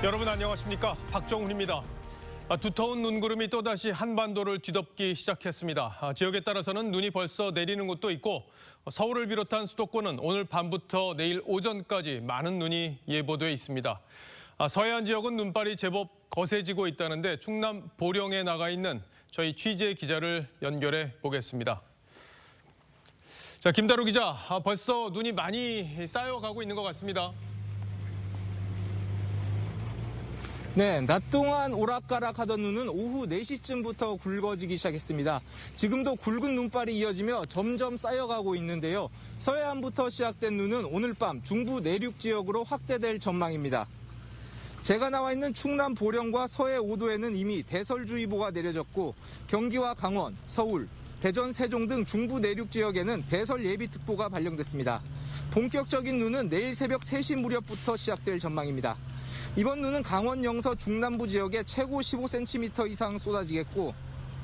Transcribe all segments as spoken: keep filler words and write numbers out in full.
여러분 안녕하십니까? 박정훈입니다. 두터운 눈구름이 또다시 한반도를 뒤덮기 시작했습니다. 지역에 따라서는 눈이 벌써 내리는 곳도 있고 서울을 비롯한 수도권은 오늘 밤부터 내일 오전까지 많은 눈이 예보돼 있습니다. 서해안 지역은 눈발이 제법 거세지고 있다는데 충남 보령에 나가 있는 저희 취재 기자를 연결해 보겠습니다. 자, 김다루 기자, 벌써 눈이 많이 쌓여가고 있는 것 같습니다. 네, 낮 동안 오락가락하던 눈은 오후 네 시쯤부터 굵어지기 시작했습니다. 지금도 굵은 눈발이 이어지며 점점 쌓여가고 있는데요. 서해안부터 시작된 눈은 오늘 밤 중부 내륙 지역으로 확대될 전망입니다. 제가 나와 있는 충남 보령과 서해 오도에는 이미 대설주의보가 내려졌고 경기와 강원, 서울, 대전, 세종 등 중부 내륙 지역에는 대설 예비특보가 발령됐습니다. 본격적인 눈은 내일 새벽 세 시 무렵부터 시작될 전망입니다. 이번 눈은 강원 영서 중남부 지역에 최고 십오 센티미터 이상 쏟아지겠고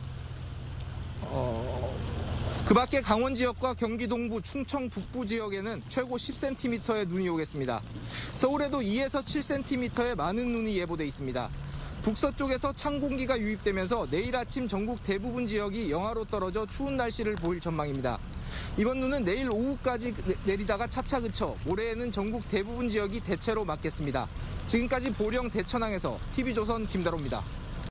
어... 그 밖에 강원 지역과 경기 동부, 충청 북부 지역에는 최고 십 센티미터의 눈이 오겠습니다. 서울에도 이에서 칠 센티미터의 많은 눈이 예보돼 있습니다. 북서쪽에서 찬 공기가 유입되면서 내일 아침 전국 대부분 지역이 영하로 떨어져 추운 날씨를 보일 전망입니다. 이번 눈은 내일 오후까지 내리다가 차차 그쳐 모레에는 전국 대부분 지역이 대체로 맞겠습니다. 지금까지 보령 대천항에서 티비조선 김다로입니다.